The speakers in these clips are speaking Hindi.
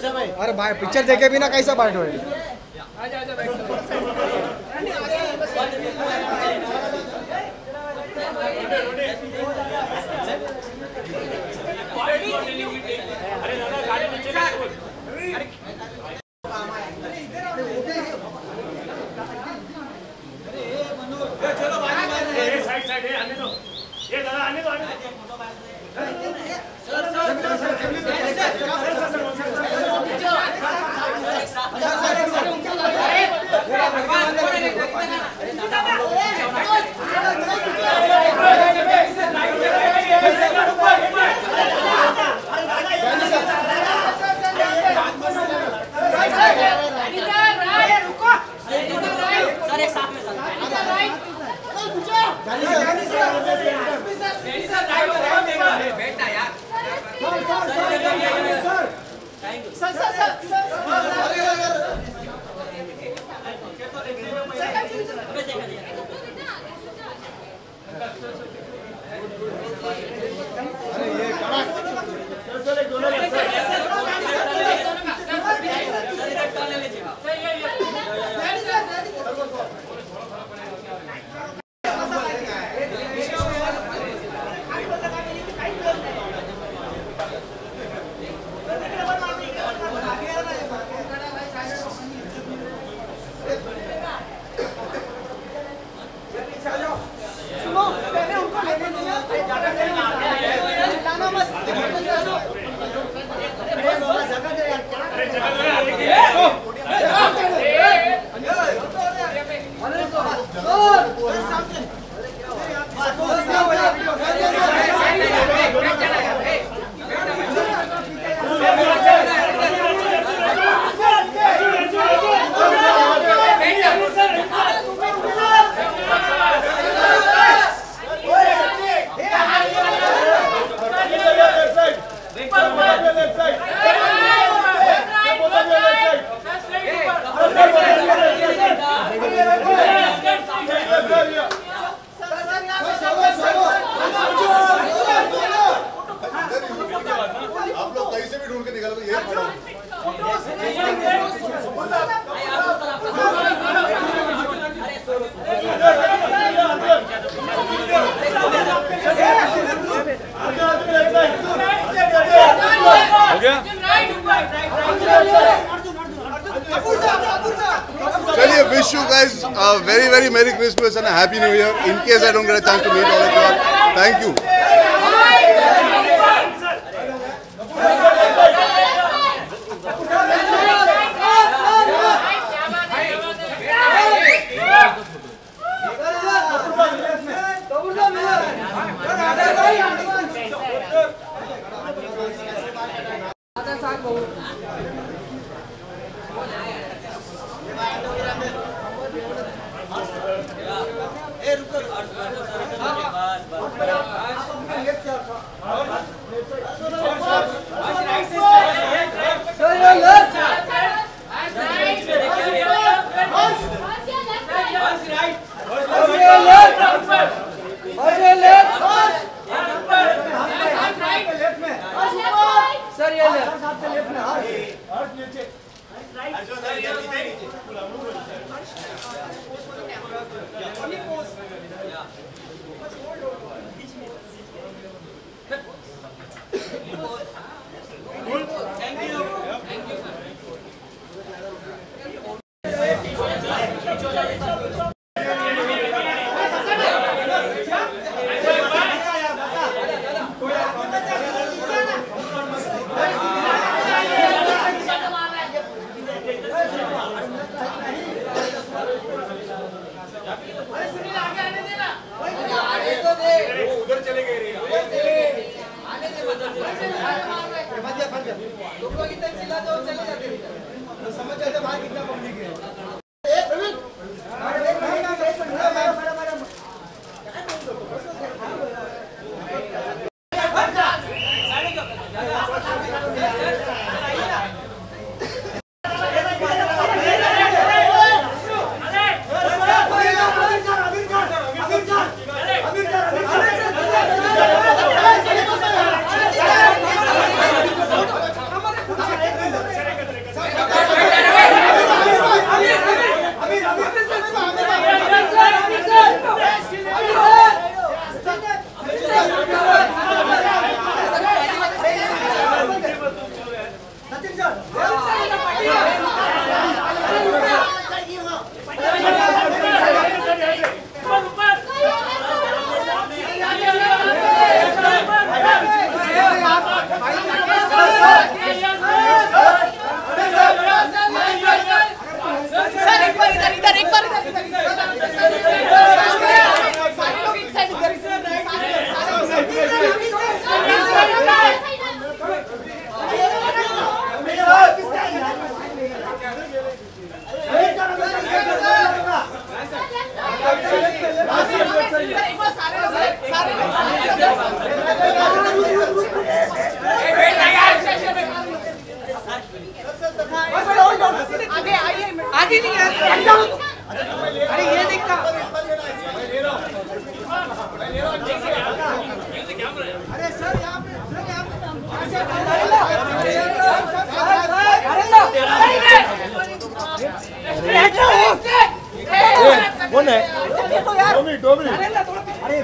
अरे भाई पिक्चर देखे बिना कैसा बैठ हो चलिए, wish you guys a very Merry Christmas and a Happy New Year. In case I don't get a chance to meet all of you, thank you. आगे नहीं है। अरे ये देखता। अरे सर यहाँ पे कौन है? अरे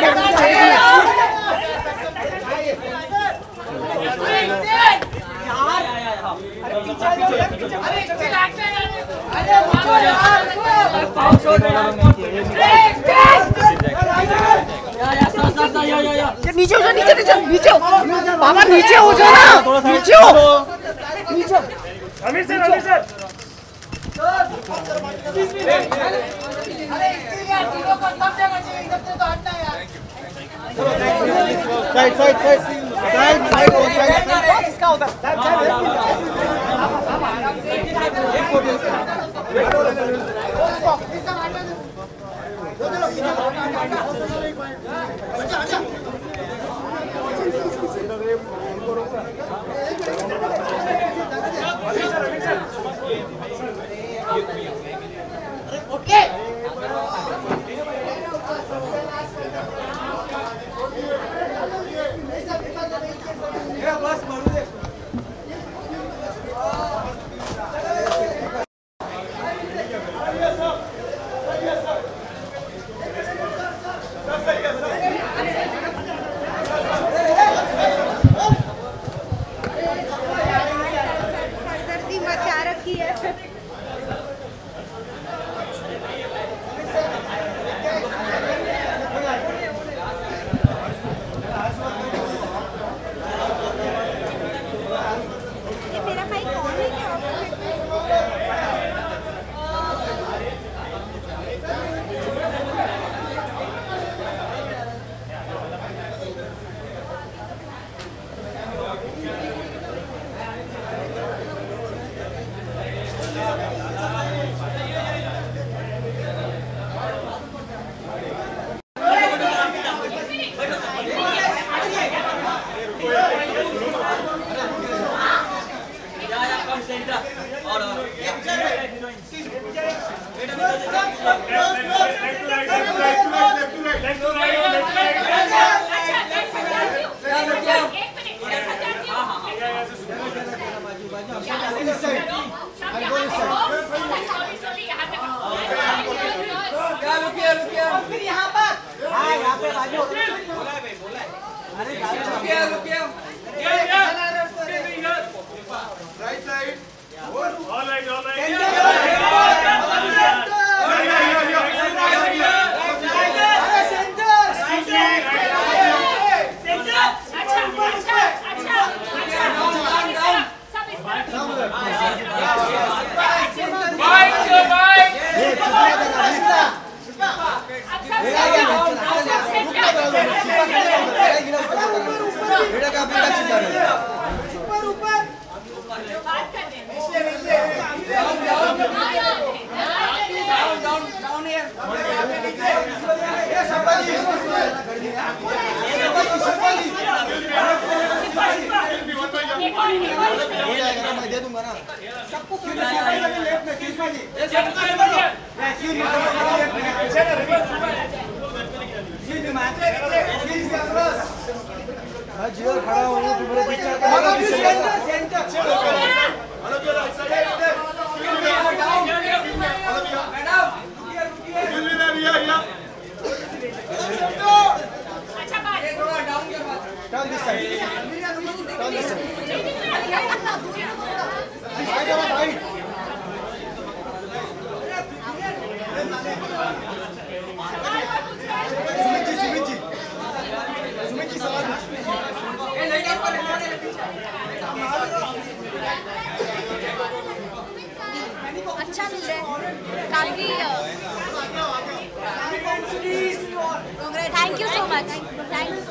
नीचे हो जाओ, नीचे नीचे नीचे हो बाबा, नीचे हो जाओ ना, नीचे हो नीचे। Aamir sir side side side side side इसका उधर दे दूंगा ना सबको। मैं जियो खड़ा हूँ, तुम्हारे पीछे काफी thank you so much. Thank you.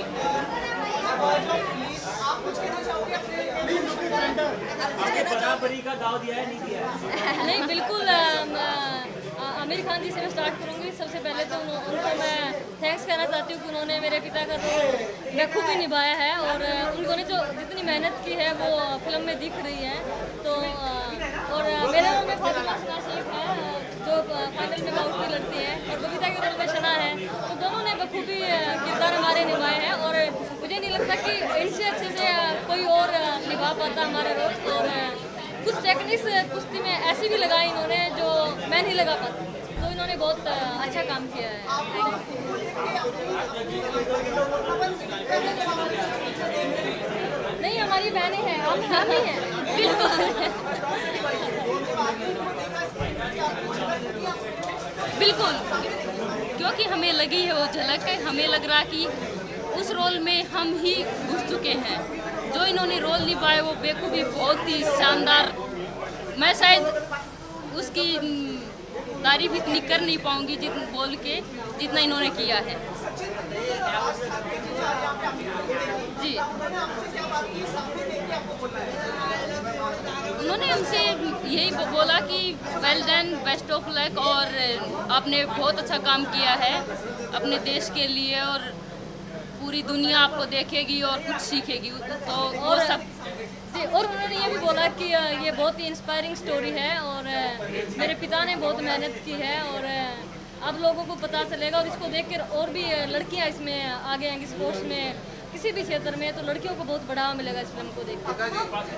बराबरी का दाव दिया है नहीं दिया है? नहीं बिल्कुल आमिर खान जी से मैं स्टार्ट करूँगी। सबसे पहले तो उनको मैं थैंक्स कहना चाहती हूँ कि उन्होंने मेरे पिता का रोल बखूबी निभाया है और उन्होंने जो जितनी मेहनत की है वो फिल्म में दिख रही है। तो और मेरे रोल में फातिमा सना शेख है जो फाइनल में बाउट की लड़ती है और बबीता के रोल में शना है। तो दोनों ने बखूबी किरदार हमारे निभाए हैं और मुझे नहीं लगता कि इनसे अच्छे से कोई और निभा पाता हमारा रोल। और कुछ टेक्निक्स कुश्ती में ऐसी भी लगाई इन्होंने जो मैं नहीं लगा पाती, तो इन्होंने बहुत अच्छा काम किया है। नहीं हमारी बहनें हैं, हम ही हैं बिल्कुल, क्योंकि हमें लगी है वो झलक है। हमें लग रहा कि उस रोल में हम ही घुस चुके हैं। जो इन्होंने रोल निभाए वो बेखूबी बहुत ही शानदार। मैं शायद उसकी तारीफ इतनी कर नहीं पाऊंगी बोल के जितना इन्होंने किया है। जी उन्होंने हमसे यही बोला कि well done, best of luck और आपने बहुत अच्छा काम किया है अपने देश के लिए और पूरी दुनिया आपको देखेगी और कुछ सीखेगी। तो और सब जी, और उन्होंने ये भी बोला कि ये बहुत ही इंस्पायरिंग स्टोरी है और मेरे पिता ने बहुत मेहनत की है और अब लोगों को पता चलेगा और इसको देखकर और भी लड़कियां इसमें आगे आएंगी स्पोर्ट्स में किसी भी क्षेत्र में, तो लड़कियों को बहुत बढ़ावा मिलेगा इस फिल्म को देखकर।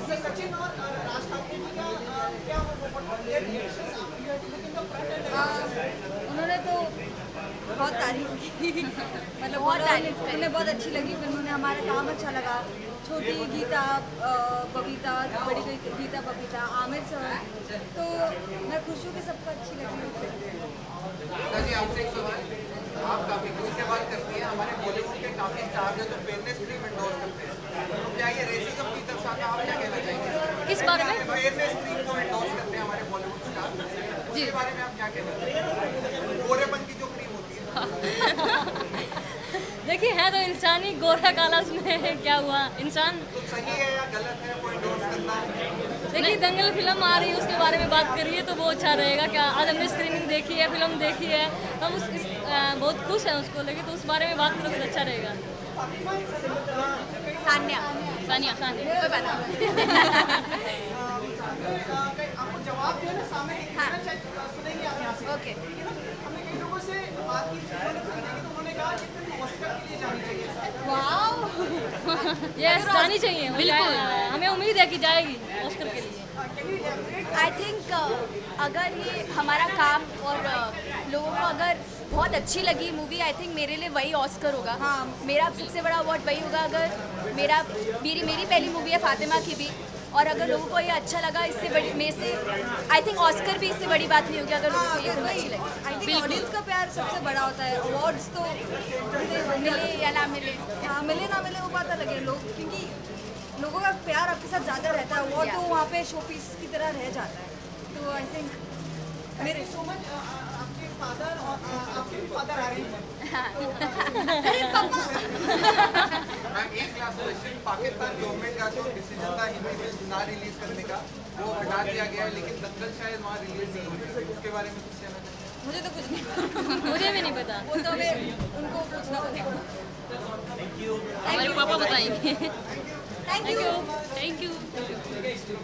उन्होंने तो बहुत तारीफ की मतलब बहुत तारीफ की, उन्हें बहुत अच्छी लगी फिल्म, उन्हें हमारा काम अच्छा लगा। छोटी गीता, बबीता, बड़ी गीता, बबीता, आमिर सर, तो मैं खुश हूँ कि सबको अच्छी लगी। जी आपसे एक सवाल, आप काफी खुशी से बात करती हैं, हमारे बॉलीवुड के काफी स्टार जो फेयरनेस क्रीम एंडोर्स करते हैं, तो क्या ये रेसिज्म की दर्शाता है? आप क्या कहना चाहेंगे किस बारे में? फेयरनेस क्रीम को एंडोर्स करते हैं हमारे बॉलीवुड स्टार, इसके बारे में आप क्या कहना चाहेंगे? गोरेपन की जो क्रीम होती है देखिए है तो इंसानी, गोरा काला उसमें क्या हुआ, इंसान तो सही है या गलत है वो एंडोर्स करना? देखिए दंगल फिल्म आ रही है उसके बारे में बात करिए तो वो अच्छा रहेगा। क्या आज हमने स्क्रीनिंग देखी है, फिल्म देखी है, हम बहुत खुश हैं उसको लेके, तो उस बारे में बात करोगे तो अच्छा रहेगा। सान्या सानिया कोई बात नहीं। ओके यस जानी चाहिए बिल्कुल, हमें उम्मीद है कि जाएगी ऑस्कर के लिए। आई थिंक अगर ये हमारा काम और लोगों को अगर बहुत अच्छी लगी मूवी, आई थिंक मेरे लिए वही ऑस्कर होगा। हाँ, मेरा सबसे बड़ा अवार्ड वही होगा। अगर मेरी पहली मूवी है फातिमा की भी, और अगर लोगों को ये अच्छा लगा, इससे बड़ी मेरे से आई थिंक ऑस्कर भी इससे बड़ी बात नहीं होगी अगर लोगों को ये फिल्म अच्छी लगी। आई थिंक ऑडियंस का प्यार सबसे बड़ा होता है। अवार्ड्स तो मिले या ना मिले, हाँ मिले ना मिले वो बात अलग है, लोग क्योंकि लोगों का प्यार आपके साथ ज़्यादा रहता है, अवार्ड तो वहाँ पे शो पीस की तरह रह जाता है। तो आई थिंक मेरे सो मच आपके फादर और आपके भी फादर आ रहे हैं। एक क्लास क्वेश्चन, पाकिस्तान गवर्नमेंट का जो डिसीजन था हिंदी फिल्म ना रिलीज करने का वो हटा दिया गया है, लेकिन दंगल शायद वहाँ रिलीज नहीं हुई, उसके बारे में कुछ कहना चाहिए? मुझे तो कुछ नहीं मुझे भी नहीं पता, वो तो हमें उनको पूछना पड़ेगा। हमारे पापा बताएंगे। Thank you. Thank you.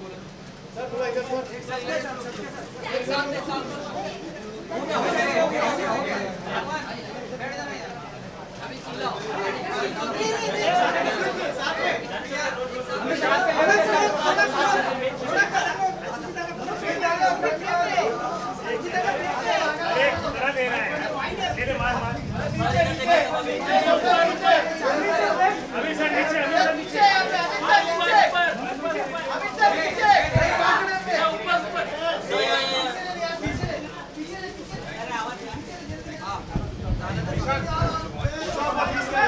अभी सर नीचे, अभी सर नीचे।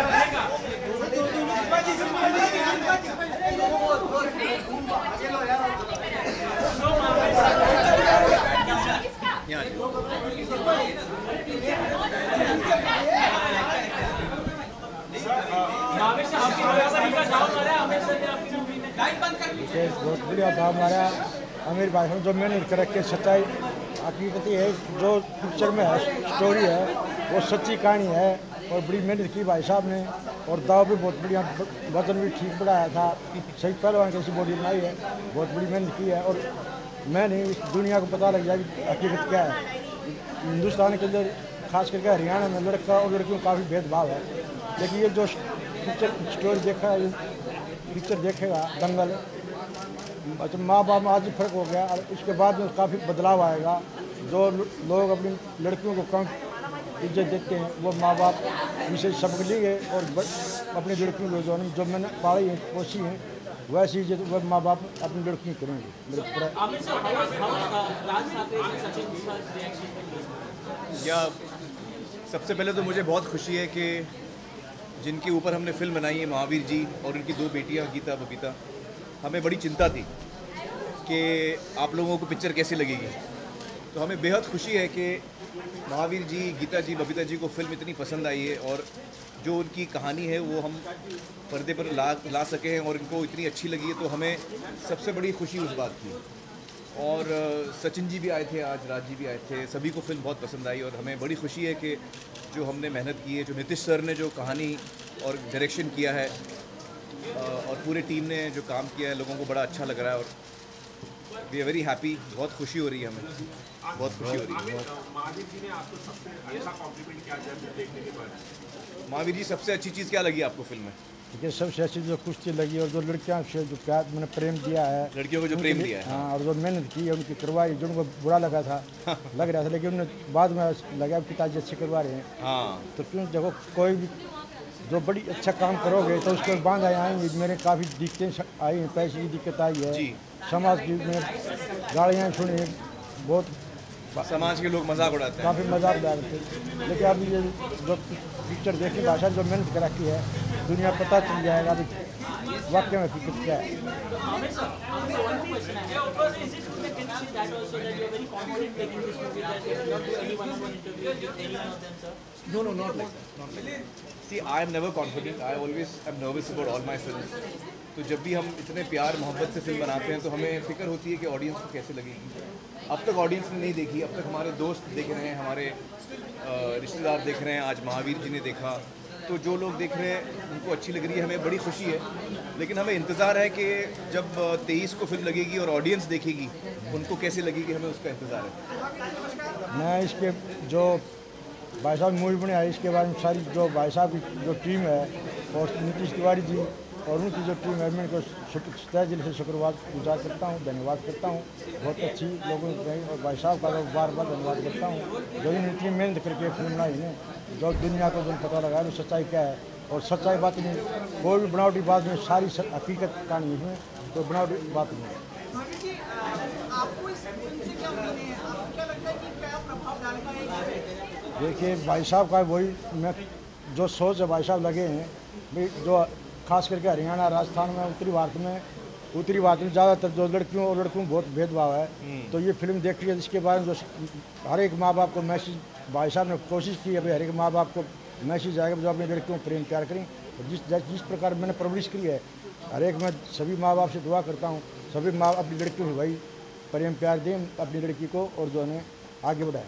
चलो यार बढ़िया था हमारा आमिर भाई साहब जो मेहनत कर रखे सच्चाई हकीकत है जो पिक्चर में है स्टोरी है वो सच्ची कहानी है और बड़ी मेहनत की भाई साहब ने और दाव भी बहुत बढ़िया वजन भी ठीक बढ़ाया था सही पहलवान कैसी बॉडी बनाई है बहुत बड़ी मेहनत की है और मैं नहीं इस दुनिया को पता लग गया कि हकीकत क्या है। हिंदुस्तान के अंदर खास करके हरियाणा में लड़का और लड़कियों का काफ़ी भेदभाव है लेकिन ये जो पिक्चर स्टोरी देखा पिक्चर देखेगा दंगल अच्छा माँ बाप में आज ही फर्क हो गया और उसके बाद में काफ़ी बदलाव आएगा। जो लोग अपनी लड़कियों को कम इज्जत देते हैं वो माँ बाप विशेष सबक लिए और अपनी लड़कियों को जो मैंने पाली है पोसी हैं वैसी इज्जत वो माँ बाप अपनी लड़कियों करेंगे। या सबसे पहले तो मुझे बहुत खुशी है कि जिनके ऊपर हमने फिल्म बनाई है महावीर जी और उनकी दो बेटियां गीता बबीता, हमें बड़ी चिंता थी कि आप लोगों को पिक्चर कैसी लगेगी। तो हमें बेहद खुशी है कि महावीर जी, गीता जी, बबीता जी को फिल्म इतनी पसंद आई है और जो उनकी कहानी है वो हम पर्दे पर ला सके हैं और इनको इतनी अच्छी लगी है तो हमें सबसे बड़ी खुशी उस बात की। और सचिन जी भी आए थे आज, राज जी भी आए थे, सभी को फिल्म बहुत पसंद आई और हमें बड़ी खुशी है कि जो हमने मेहनत की है, जो नीतीश सर ने जो कहानी और डायरेक्शन किया है और पूरे टीम ने जो काम किया है लोगों को बड़ा अच्छा लग रहा है और वी आर वेरी हैप्पी। बहुत खुशी हो रही है हमें, बहुत खुशी हो रही है। महावीर जी ने आपको सबसे अच्छा कॉम्प्लीमेंट क्या दिया देखने के बाद? महावीर जी सबसे अच्छी चीज़ क्या लगी आपको फिल्म में? देखिए सबसे अच्छी जो कुश्ती लगी और जो लड़कियों से जो प्यार मैंने प्रेम दिया है, लड़कियों को जो प्रेम दिया है, हाँ, और जो मेहनत की है उनकी करवाई, जो उनको बुरा लगा था लग रहा था लेकिन उन्हें बाद में लगा पिताजी अच्छे करवा रहे हैं। हाँ तो क्यों देखो कोई भी जो बड़ी अच्छा काम करोगे तो उसको बांध आएंगे। मेरे काफ़ी दिक्कतें आई हैं, पैसे की दिक्कत आई है, समाज की में गालियाँ सुनी, बहुत समाज के लोग मजाक उड़ाते हैं, काफ़ी मजाक उड़ाते थे। लेकिन अभी ये जो पिक्चर देखने भाषा जो मेहनत कर रखी है दुनिया पता चल जाएगा अभी वाकई में हकीकत क्या है। No, not like that. See, I am never confident. I always am nervous about all my films. तो जब भी हम इतने प्यार मोहब्बत से फिल्म बनाते हैं तो हमें फिक्र होती है कि ऑडियंस को कैसे लगेगी। अब तक ऑडियंस ने नहीं देखी, अब तक हमारे दोस्त देख रहे हैं, हमारे रिश्तेदार देख रहे हैं, आज महावीर जी ने देखा, तो जो लोग देख रहे हैं उनको अच्छी लग रही है, हमें बड़ी खुशी है। लेकिन हमें इंतज़ार है कि जब 23 को फिल्म लगेगी और ऑडियंस देखेगी उनको कैसे लगेगी, हमें उसका इंतज़ार है। मैं इसके जो भाई साहब मूवी बनाई इसके बारे में सारी जो भाई साहब की जो टीम है और नीतीश तिवारी जी और उनकी जो टीम है मैं इनको तहे दिल से शुक्रगुजार करता हूँ, धन्यवाद करता हूँ। बहुत अच्छी लोगों ने और भाई साहब का बार बार धन्यवाद करता हूँ जो इन इतनी मेहनत करके फिल्म बनाई है, जो दुनिया को जो पता लगा कि सच्चाई क्या है और सच्चाई बात नहीं, कोई भी बनावटी बात में सारी हकीकत कहानी इसमें, तो बनावटी बात नहीं है। देखिए भाई साहब का वही मैं जो सोच है भाई साहब लगे हैं भाई, जो खास करके हरियाणा राजस्थान में उत्तरी भारत में ज़्यादातर जो लड़कियों और लड़कों में बहुत भेदभाव है, तो ये फिल्म देखी है जिसके बारे में जो हर एक माँ बाप को मैसेज भाई साहब ने कोशिश की है भाई हर एक माँ बाप को मैसेज आएगा जो अपनी लड़कियों को प्रेम प्यार करें। जिस प्रकार मैंने परवरिश की है हर एक मैं सभी माँ बाप से दुआ करता हूँ सभी माँ अपनी लड़कियों को भाई प्रेम प्यार दें अपनी लड़की को और जो है आगे बढ़ाएं।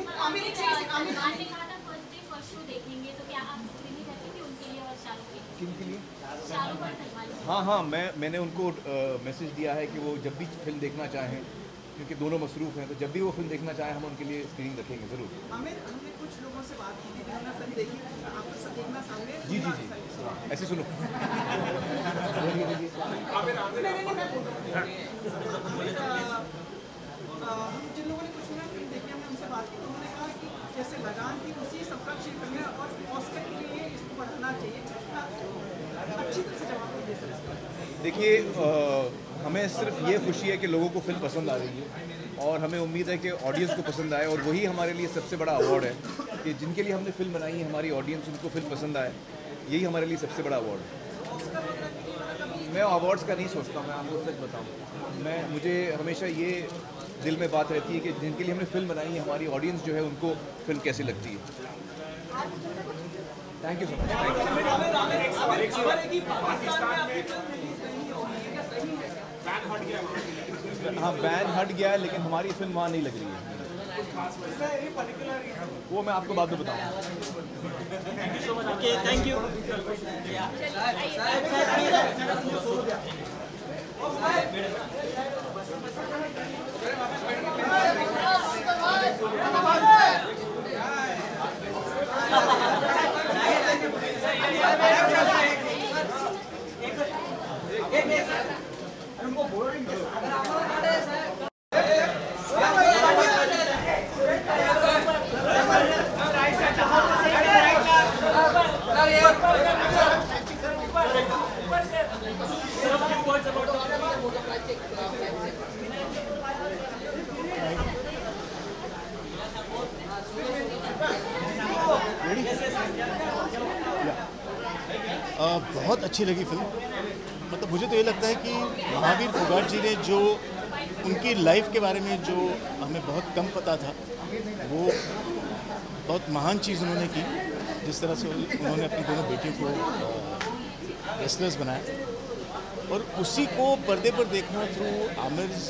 किनके लिए? हाँ, मैंने उनको मैसेज दिया है कि वो जब भी फिल्म देखना चाहें, क्योंकि दोनों मसरूफ़ हैं, तो जब भी वो फिल्म देखना चाहें हम उनके लिए स्क्रीनिंग रखेंगे ज़रूर। हमने कुछ लोगों से बात की थी जिन्होंने फिल्म देखी, आपको देखना सामने जी ऐसे सुनो जिन लोगों ने कुछ फिल्म देखी हमने उनसे बात की तो उन्होंने कहा कि जैसे लगान थी उसी सबका क्षेत्र में और ऑस्कर के लिए इसको बढ़ाना चाहिए। अच्छी तरह से जवाब दे सकते। देखिए हमें सिर्फ ये खुशी है कि लोगों को फिल्म पसंद आ रही है और हमें उम्मीद है कि ऑडियंस को पसंद आए और वही हमारे लिए सबसे बड़ा अवार्ड है कि जिनके लिए हमने फिल्म बनाई है हमारी ऑडियंस उनको फिल्म पसंद आए, यही हमारे लिए सबसे बड़ा अवार्ड है। मैं अवार्ड्स का नहीं सोचता, मैं आपको सच बताऊँ, मुझे हमेशा ये दिल में बात रहती है कि जिनके लिए हमने फिल्म बनाई है हमारी ऑडियंस जो है उनको फिल्म कैसी लगती है। Thank you so much. हाँ बैन हट गया है, लेकिन हमारी फिल्म वहाँ नहीं लग रही है। वो मैं आपको बाद में बताऊँगा। Okay, thank you. बहुत अच्छी लगी फिल्म। मतलब मुझे तो ये लगता है कि महावीर फोगाट जी ने जो उनकी लाइफ के बारे में जो हमें बहुत कम पता था, वो बहुत महान चीज़ उन्होंने की। जिस तरह से उन्होंने अपनी दोनों बेटियों को रेसलर्स बनाया, और उसी को पर्दे पर देखना through Aamir's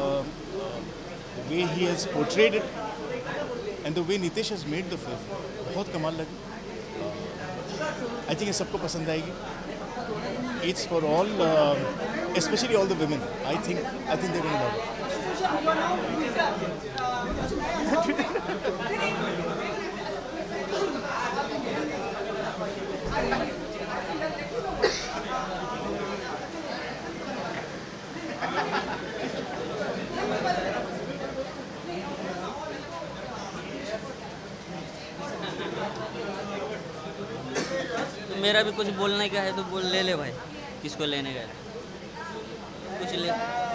way he has portrayed it and the way Nitesh has made the film, बहुत कमाल लगी। आई थिंक ये सबको पसंद आएगी। It's for all, especially all the women. I think they're going to love it. मेरा भी कुछ बोलने का है तो बोल ले भाई। किसको लेने गए कुछ ले।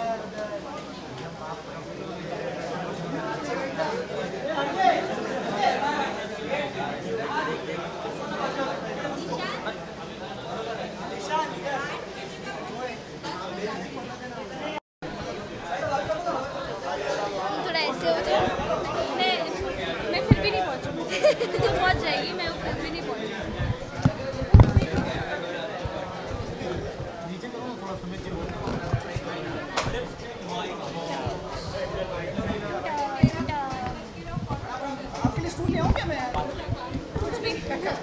थोड़ा ऐसे हो जाए। मैं फिर भी नहीं पहुँचूँगी। तो पहुँच जाएगी, मैं फिर भी नहीं पहुँचूँगी। आपके लिए स्टूल ले आऊँ क्या मैं? कुछ भी।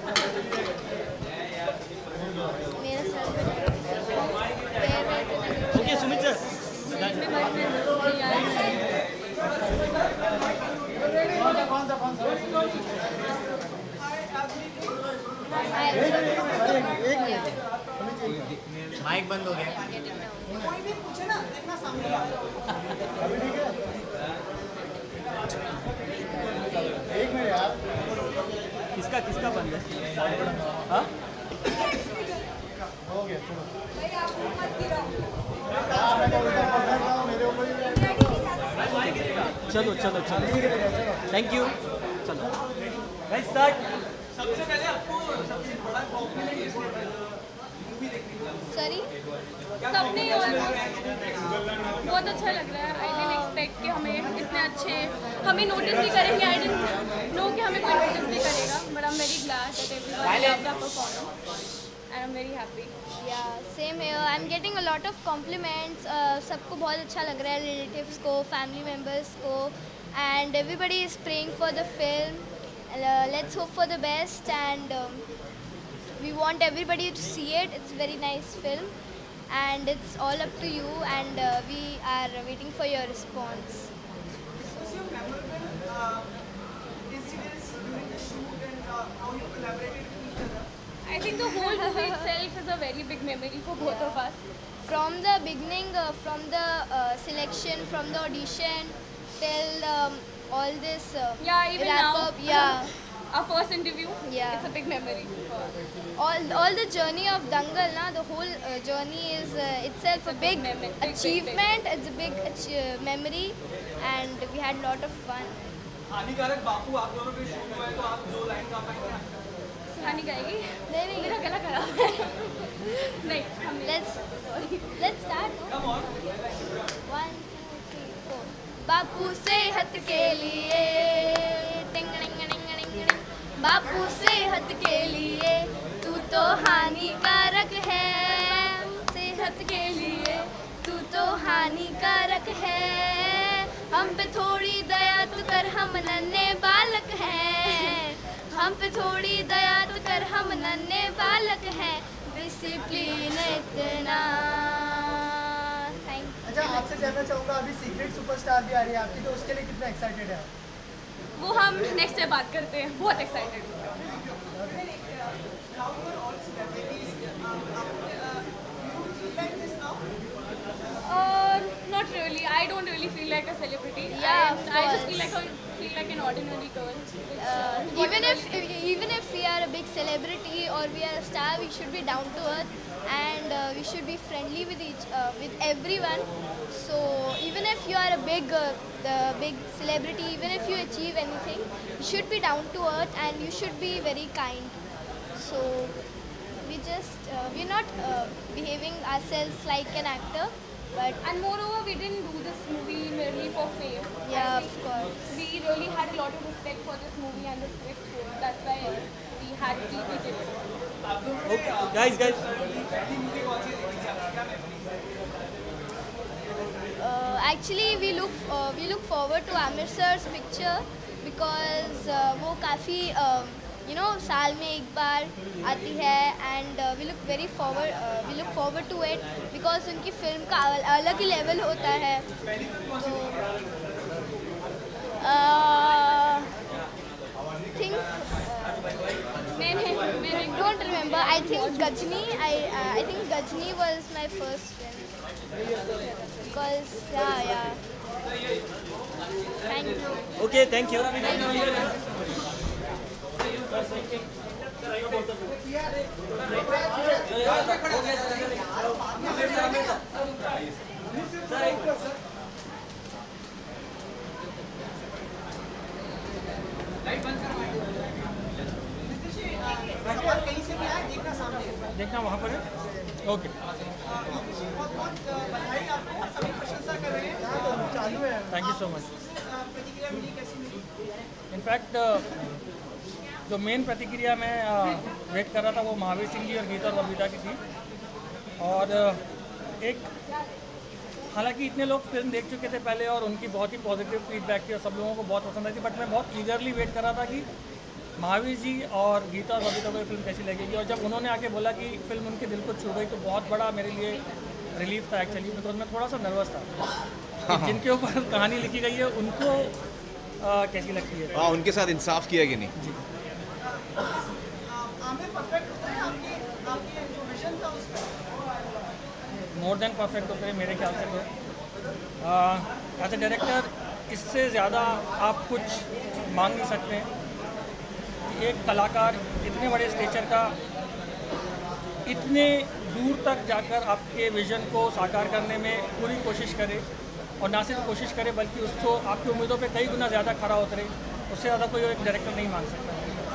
मेरा sir okay Sumit sir. Mike बंद हो गया। कोई भी पूछे ना, देखना सामने आ। एक मिनट यार, किसका बंद है? हाँ हो गया चलो। भाई आप मत गिराओ। चलो थैंक यू। चलो गाइस स्टार्ट। सबसे पहले आपको सबसे बड़ा कॉम्प्लीमेंट मूवी देखने का सॉरी सबने बहुत अच्छा लग रहा है। आई डिडंट एक्सपेक्ट कि हमें इतने अच्छे हमें नोटिस भी करेंगे। आई डिडंट नो कि हमें कोई नोटिस भी करेगा, but I am very glad that everyone loved the performance and I am very happy. Yeah same here, I am getting a lot of compliments. सबको बहुत अच्छा लग रहा है, रिलेटिव्स को, फैमिली मेम्बर्स को, and everybody is praying for the film. Let's hope for the best, and we want everybody to see it. It's a very nice film, and it's all up to you, and we are waiting for your response. What's your memorable incidents during the shoot and how you collaborated with each other? I think the whole movie itself is a very big memory for both of us. From the beginning, from the selection, from the audition till all this Yeah, even wrap now. up, yeah. Our first interview. Yeah. It's a big memory for us. All the journey of Dangal, na, the whole journey is itself a big achievement. It's a big memory, and we had a lot of fun. हानिकारक बापू आप दोनों के शूट हुआ है तो आप 2 लाइन गा पाएंगे? सुहानी गाएगी? नहीं मेरा गला खराब है। नहीं, हम Let's start. Come on. 1, 2, 3, 4. बापू सेहत के लिए टिंग टिंग टिंग टिंग टिंग। बापू सेहत के लिए तू तो हानिकारक है, सेहत के लिए तू तो हानिकारक है। हम पे थोड़ी दया तो कर, हम नन्हे बालक हैं। हम पे थोड़ी दया तो कर, हम नन्हे बालक हैं। डिसिप्लिन इतना। अच्छा, आपसे जानना चाहूँगा, अभी सीक्रेट सुपरस्टार भी आ रही है आपकी, तो उसके लिए कितना एक्साइटेड है? वो हम नेक्स्ट डे बात करते हैं। बहुत excited. Not really. I don't really feel like a celebrity. Yeah, I just feel like an ordinary girl. Even if we are a big celebrity or we are a star, we should be down to earth and we should be friendly with everyone. So even if you are a big celebrity, even if you achieve anything, you should be down to earth and you should be very kind. So we're not behaving ourselves like an actor. And moreover, we didn't do this movie merely for fame. Yeah, of course. We really had a lot of respect for this movie and the script, so that's why we had to keep it. Okay, guys. Actually, we look forward to Amir sir's picture because वो काफ़ी साल में एक बार आती है and we look forward to it because उनकी फिल्म का अलग ही लेवल होता है। तो मैंने don't remember. I think Gajni was my first film because yeah. Thank you. Okay, thank you. देखना वहाँ पर है। Okay, thank you so much. In fact जो मेन प्रतिक्रिया मैं वेट कर रहा था वो महावीर सिंह जी और गीता और बबीता की थी। और हालांकि इतने लोग फिल्म देख चुके थे पहले और उनकी बहुत ही पॉजिटिव फीडबैक थी और सब लोगों को बहुत पसंद आई थी, बट मैं बहुत ईगरली वेट कर रहा था कि महावीर जी और गीता और बबीता को ये फिल्म कैसी लगेगी। और जब उन्होंने आके बोला कि फिल्म उनके दिल को छू गई तो बहुत बड़ा मेरे लिए रिलीफ था एक्चुअली, बिकॉज मैं थोड़ा सा नर्वस था। जिनके ऊपर कहानी लिखी गई है उनको कैसी लगती है। हाँ, उनके साथ इंसाफ किया कि नहीं। जी, मोर देन परफेक्ट होते हैं मेरे ख्याल से। तो एज ए डायरेक्टर इससे ज़्यादा आप कुछ मांग नहीं सकते हैं। एक कलाकार इतने बड़े स्टेचर का इतने दूर तक जाकर आपके विजन को साकार करने में पूरी कोशिश करे और ना सिर्फ कोशिश करे बल्कि उसको आपकी उम्मीदों पे कई गुना ज़्यादा खरा उतरे, उससे ज़्यादा कोई एक डायरेक्टर नहीं मांग सकता।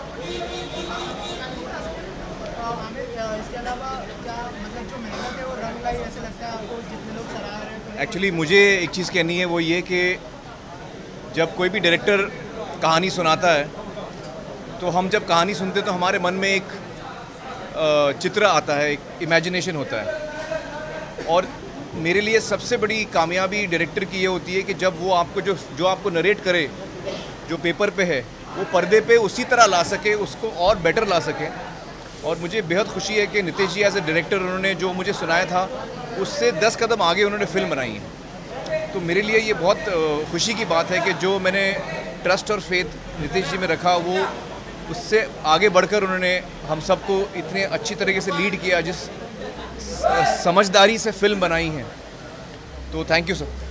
इसके अलावा क्या मतलब जो मेहनत है वो रंग लाई ऐसे लगता है आपको, जितने लोग सराह रहे हैं? एक्चुअली मुझे एक चीज़ कहनी है, वो ये कि जब कोई भी डायरेक्टर कहानी सुनाता है तो हम जब कहानी सुनते हैं तो हमारे मन में एक चित्र आता है, एक इमेजिनेशन होता है। और मेरे लिए सबसे बड़ी कामयाबी डायरेक्टर की ये होती है कि जब वो आपको जो आपको नरेट करे, जो पेपर पे है, वो पर्दे पे उसी तरह ला सके, उसको और बेटर ला सके। और मुझे बेहद खुशी है कि Nitesh ji as a director उन्होंने जो मुझे सुनाया था उससे 10 कदम आगे उन्होंने फिल्म बनाई है। तो मेरे लिए ये बहुत खुशी की बात है कि जो मैंने ट्रस्ट और फेथ नितेश जी में रखा वो उससे आगे बढ़कर उन्होंने हम सबको इतने अच्छी तरीके से लीड किया, जिस समझदारी से फिल्म बनाई है। तो थैंक यू सर।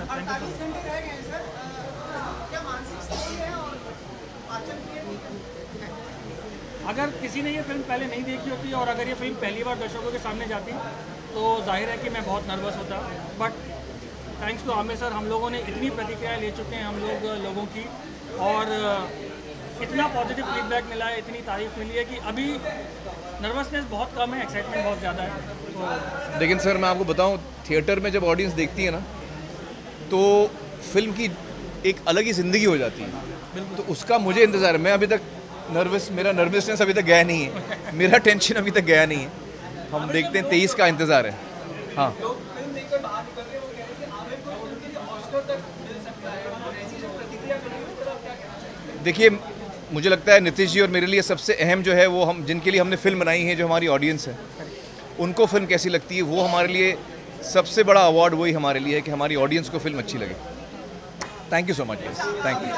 अगर किसी ने ये फिल्म पहले नहीं देखी होती और अगर ये फिल्म पहली बार दर्शकों के सामने जाती तो जाहिर है कि मैं बहुत नर्वस होता, but thanks to Aamir sir हम लोगों ने इतनी प्रतिक्रिया ले चुके हैं हम लोगों की और इतना पॉजिटिव फीडबैक मिला है, इतनी तारीफ मिली है कि अभी नर्वसनेस बहुत कम है, एक्साइटमेंट बहुत ज़्यादा है। तो लेकिन सर मैं आपको बताऊं, थिएटर में जब ऑडियंस देखती है ना तो फिल्म की एक अलग ही ज़िंदगी हो जाती है। तो उसका मुझे इंतज़ार है। मैं अभी तक मेरा नर्वसनेस अभी तक गया नहीं है, मेरा टेंशन अभी तक गया नहीं है। हम देखते हैं 23 का इंतज़ार है। हाँ, देखिए, मुझे लगता है नीतीश जी और मेरे लिए सबसे अहम जो है वो हम जिनके लिए हमने फिल्म बनाई है, जो हमारी ऑडियंस है, उनको फिल्म कैसी लगती है, वो हमारे लिए सबसे बड़ा अवार्ड वही हमारे लिए है कि हमारी ऑडियंस को फिल्म अच्छी लगे। Thank you so much. Thank you.